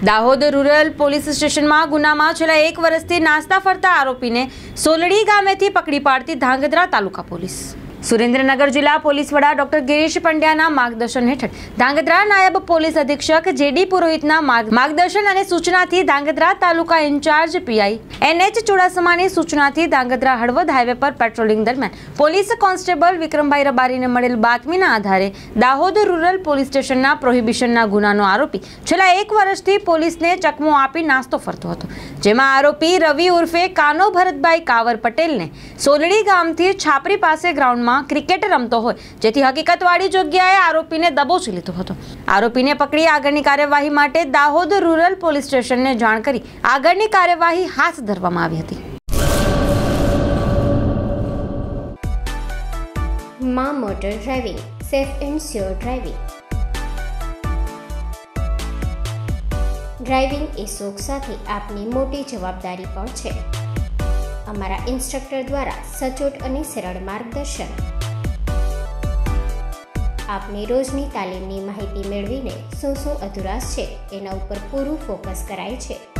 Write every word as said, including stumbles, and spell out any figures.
Dahod rural police સ્ટેશનમાં ગુનામાં છેલ્લા એક વર્ષથી નાસ્તા ફરતા આરોપીને સોલડી ગામેથી પકડી પાડતી ધાંગધ્રા તાલુકા પોલીસ। સુરેન્દ્રનગર જિલ્લા પોલીસ વડા ડોક્ટર ગિરીશ પંડ્યાના માર્ગદર્શન હેઠળ ધાંગધ્રા નાયબ પોલીસ અધિક્ષક જેડી પુરોહિતના માર્ગદર્શન અને સૂચનાથી Dhrangadhra taluka incharge PI NH ચુડાસમાની સૂચનાથી ધાંગધ્રા હળવદ હાઈવે પર પેટ્રોલિંગ દરમિયાન પોલીસ કોન્સ્ટેબલ વિક્રમભાઈ રબારીને મળેલ બાતમીના આધારે દાહોદ રૂરલ પોલીસ સ્ટેશનના પ્રોહિબિશનના ગુનાનો આરોપી છેલ્લા એક વર્ષથી પોલીસને ચકમો આપી નાસ્તો ફરતો હતો, જેમાં આરોપી રવિ ઉર્ફે કાનો ભરતભાઈ કાવર પટેલને સોલડી ગામથી છાપરી પાસે ગ્રાઉન્ડમાં ક્રિકેટ રમતો હોય, જેથી હકીકતવાળી જગ્યાએ આરોપીને દબોચી લીધો હતો। આરોપીને પકડી આગળની કાર્યવાહી માટે દાહોદ રૂરલ પોલીસ સ્ટેશનને જાણ કરી આગળની કાર્યવાહી હાથ ધરવામાં આવી હતી। માં motor driving, safe and sure driving. Driving એ શોખ સાથે આપની મોટી જવાબદારી પણ છે। અમારા ઇન્સ્ટ્રક્ટર દ્વારા સચોટ અને સરળ માર્ગદર્શન, આપની રોજની તાલીમની માહિતી મેળવીને શું શું અધુરાશ છે એના ઉપર પૂરું ફોકસ કરાય છે।